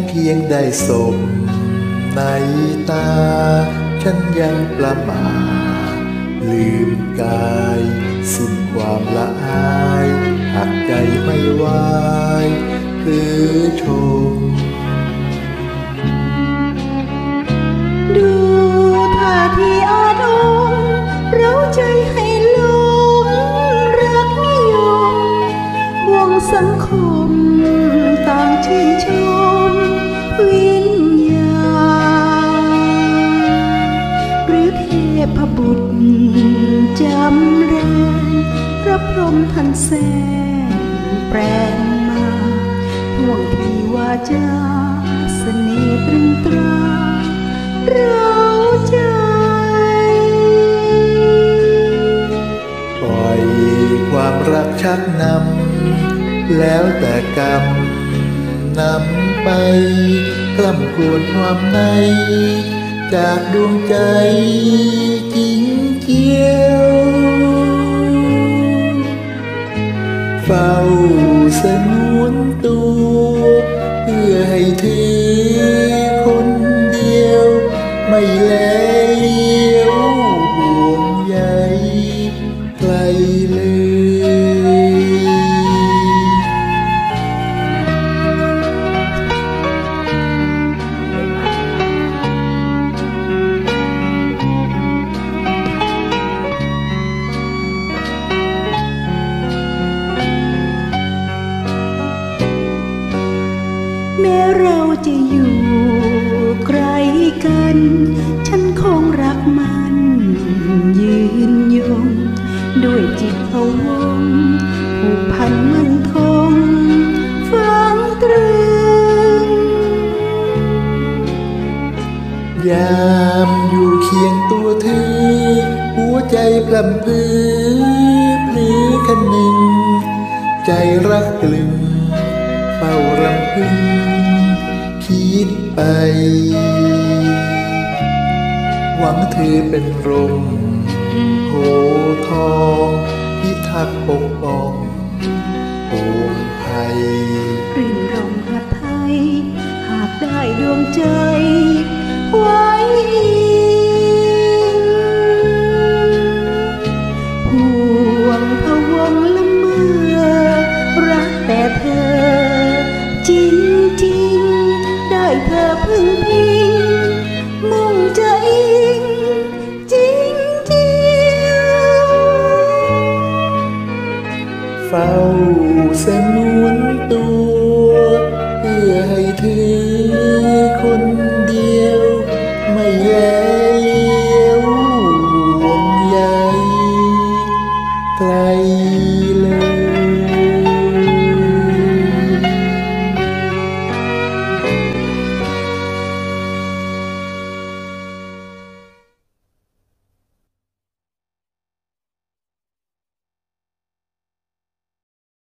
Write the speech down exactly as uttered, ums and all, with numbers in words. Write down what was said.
เพียงได้สมในตาฉันยังประมาทลืมกายสิ้นความละอายหากใจไม่ไหวคือชมดูท่าทีอาดงเราใจให้หลงรักนิยมวงสังคมต่างชื่นชมวิญญาณหรือเทพบุตรจำแรงพระพรหมท่านแสงแปลงมาห่วงที่ว่าจาเสน่ห์ตรึงตราเราใจปล่อยความรักชักนำแล้วแต่กรรมนำไปกล่ำกลวนความในจากดวงใจจริงเกี่ยวเฝ้าสนวนตัวเพื่อให้เธอคนเดียวไม่แลเลี้ยวห่วงใยใครเลยแม้เราจะอยู่ไกลกันฉันคงรักมันยืนยงด้วยจิตพะวงผูกพันมั่นคงฝังตรึงยามอยู่เคียงตัวเธอหัวใจพลัมเพอพลือคันหนึ่งใจรักกลึงเฝ้ารำพึงคิดไปหวังเธอเป็นลมโหทองพิทักษ์ปกป้องโองภัยรื่นรมหาไทยหากได้ดวงใจไว้ห่วงพะวงละเมื่อรักแต่เธอจริงจริงได้เธอพึ่งพิงมุ่งจะอิงจริงจริงเฝ้าเสม